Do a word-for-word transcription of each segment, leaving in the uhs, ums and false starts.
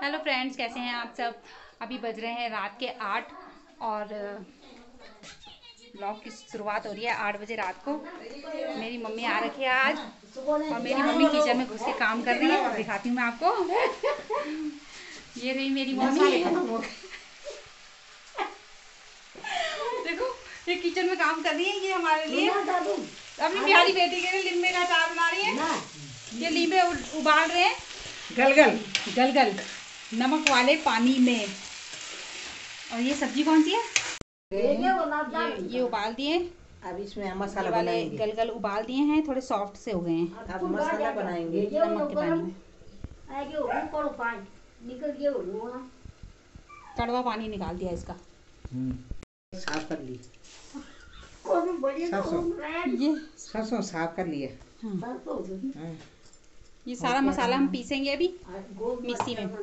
Hello friends, कैसे हैं आप सब। अभी बज रहे हैं रात के आठ और ब्लॉग की शुरुआत हो रही है आठ बजे रात को। मेरी मम्मी आ रखी है आज और मेरी मम्मी किचन में घुस के काम कर रही है। दिखाती हूँ मैं आपको। ये रही मेरी मम्मी। देखो ये किचन में काम कर रही है। ये हमारे लिए अपनी प्यारी बेटी के लिए लींबे का अचार बना रही है। ये लींबे उबाल रहे हैं गलगल गलगल नमक वाले पानी में। और ये सब्जी कौन सी है? ये, ये, ये उबाल दिए। अब इसमें मसाला वाले बनाएंगे। गलगल उबाल दिए हैं, थोड़े सॉफ्ट से हो गए हैं। अब मसाला बनाएंगे नमक के पानी में। कड़वा पानी निकाल दिया इसका। साफ कर ली। ये सरसों साफ कर लिए। हाँ। ये सारा मसाला हम पीसेंगे अभी मिक्सी में।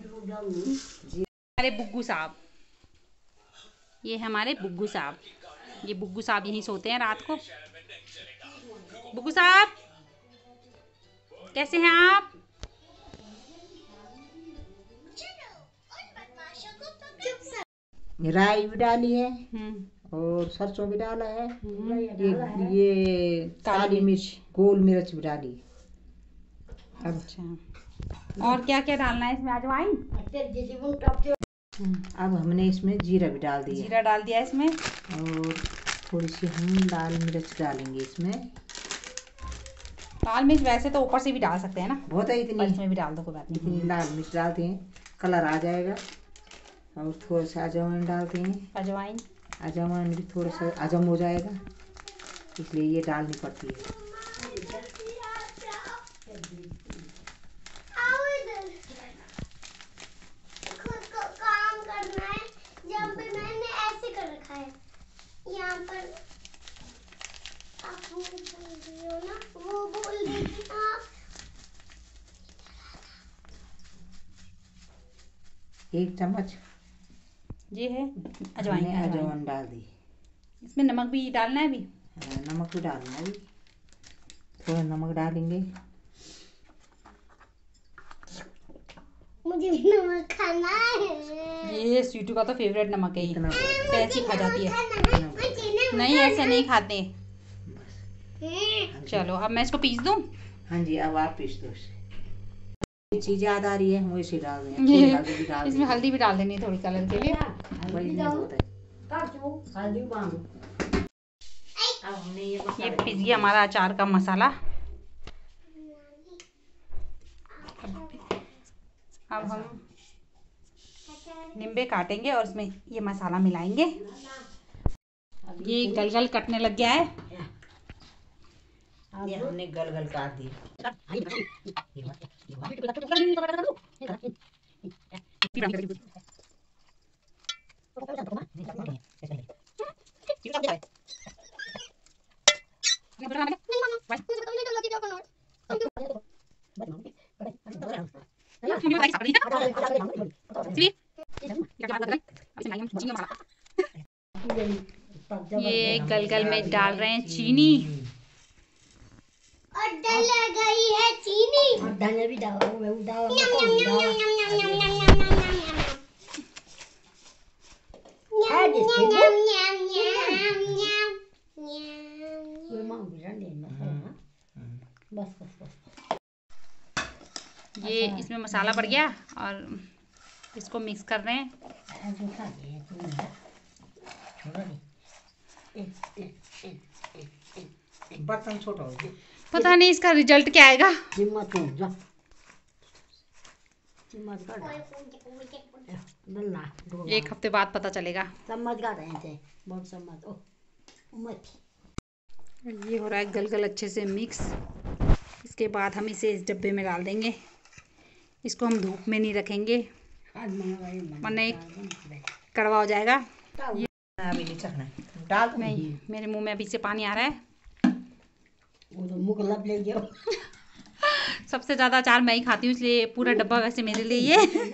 हमारे बुग्गू साहब, ये हमारे बुग्गू साहब। ये बुग्गू साहब यहीं सोते हैं रात को। बुग्गू साहब कैसे हैं आप? राई भी डाली है और सरसों भी डाला है। ये ये काली मिर्च गोल मिर्च भी डाली। अच्छा, और क्या क्या डालना है इसमें? अजवाइन। अब हमने इसमें जीरा भी डाल दिया। जीरा डाल दिया इसमें और थोड़ी सी हम लाल मिर्च डालेंगे इसमें। लाल मिर्च वैसे तो ऊपर से भी डाल सकते हैं ना, बहुत है इतनी, इसमें भी डाल दो, कोई बात नहीं। इतनी लाल मिर्च डालते हैं, कलर आ जाएगा। और थोड़ा सा अजवाइन डालते हैं। अजवाइन अजवाइन भी थोड़ा सा हजम हो जाएगा, इसलिए ये डालनी पड़ती है। काम करना है जहाँ पे मैंने ऐसे कर रखा है। यहाँ पर आप बोल रही हो ना, वो बोल रही थी आप। एक चम्मच ये है अजवाइन। अजवाइन डाल दी। इसमें नमक भी डालना है अभी। नमक भी डालना है अभी, थोड़ा नमक डालेंगे। मुझे भी नमक खाना है। ये स्वीटू का तो फेवरेट नमक है। इतना ऐसी खा जाती है। नहीं ऐसे नहीं खाते। चलो अब मैं इसको पीस दूं। हाँ जी, अब आप पीस दो। ये चीज याद आ रही है, हम इसे डाल दें। हल्दी भी डाल इसमें हल्दी भी डाल देनी है थोड़ी कलर के लिए। अब हमने ये ये पीस गया हमारा अचार का मसाला। अब हम नींबे काटेंगे और इसमें ये मसाला मिलाएंगे। ये गलगल कटने लग गया है। ये हमने गलगल काट दी। ये गलगल में डाल रहे हैं चीनी और डल गई है चीनी। धनिया भी डालो। ये इसमें मसाला बढ़ गया और इसको मिक्स कर रहे हैं। बर्तन छोटा हो गया, पता नहीं इसका रिजल्ट क्या आएगा। एक हफ्ते बाद पता चलेगा। ये हो रहा है गलगल अच्छे से मिक्स। इसके बाद हम इसे इस डब्बे में डाल देंगे। इसको हम धूप में नहीं रखेंगे वरना कड़वा हो जाएगा। ये अभी नहीं चखना डाल दो। नहीं, मेरे मुंह में अभी से पानी आ रहा है। वो तो मुख लब ले गया। सबसे ज्यादा अचार मैं ही खाती हूँ, इसलिए पूरा डब्बा वैसे मेरे लिए ये।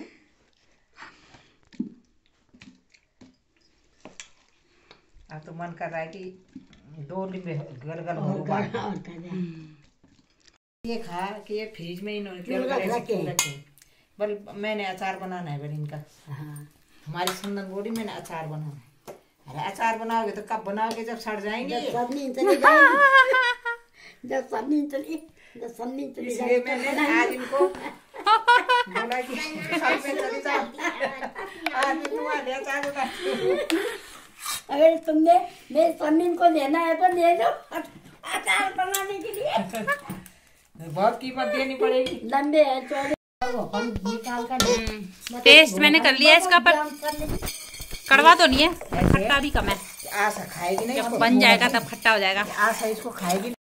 अब तो मन कर रहा है कि दो लींबे गलगल हो। ये खा कि ये फ्रिज में इन्होंने रखे। बल मैंने अचार बनाना है बल इनका। हाँ हमारी सुंदर बोली मैंने अचार बनाना है। अरे अचार बनाओगे तो कब बनाओगे, जब सड़ जाएंगे। जब सब नींद चली जाएगी जब सब नींद चली जब सब नींद चली इसलिए जाएगी मैंने आज इनको बोला कि कल पे चली जाओ, आज मैं तुम्हारे अचार बनाती। अगर तुमने मेरे समीन को देना है तो दे दो अचार बनाने के लिए। बहुत कीमत देनी पड़ेगी। लंबे है चौड़े निकाल कर टेस्ट मैंने कर लिया इसका, पर कड़वा तो नहीं है, खट्टा भी कम है। आशा खाएगी नहीं, जब बन जाएगा तब खट्टा हो जाएगा। आशा इसको खाएगी।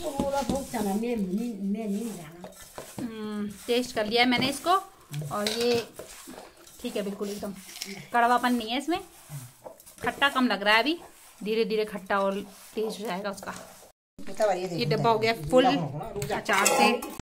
टेस्ट कर लिया है मैंने इसको, और ये ठीक है बिल्कुल एकदम कड़वापन नहीं है इसमें, खट्टा कम लग रहा है। अभी धीरे धीरे खट्टा और तेज हो जाएगा उसका। ये डब्बा हो गया फुल अचार से।